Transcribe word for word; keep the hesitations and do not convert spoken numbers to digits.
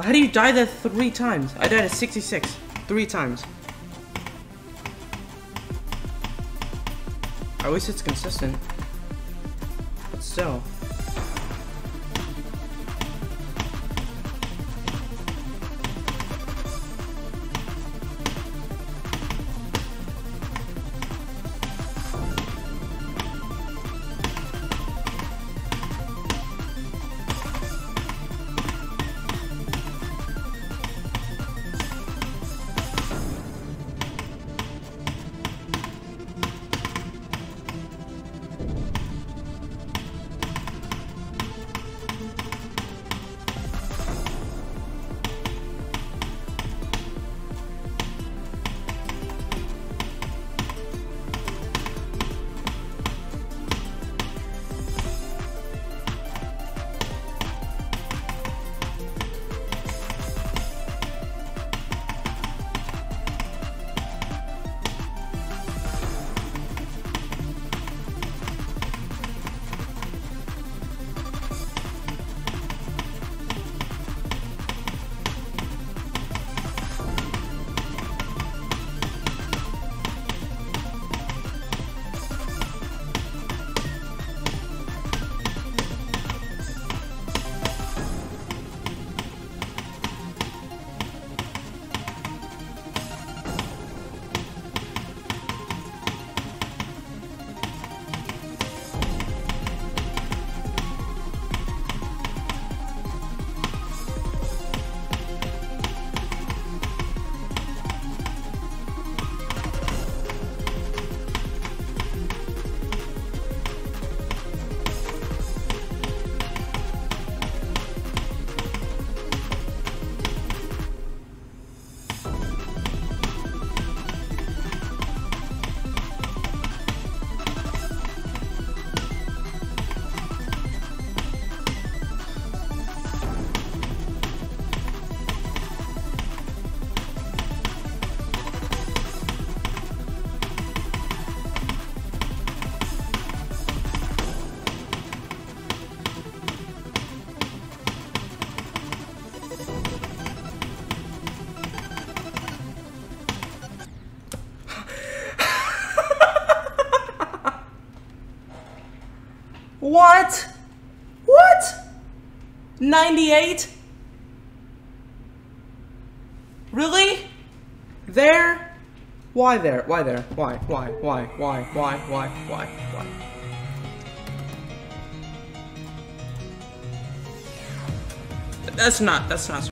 How do you die that three times? I died at sixty-six. Three times. At least it's consistent. But still. What? What? ninety-eight? Really? There? Why there? Why there? Why? Why? Why? Why? Why? Why? Why? Why? That's not, that's not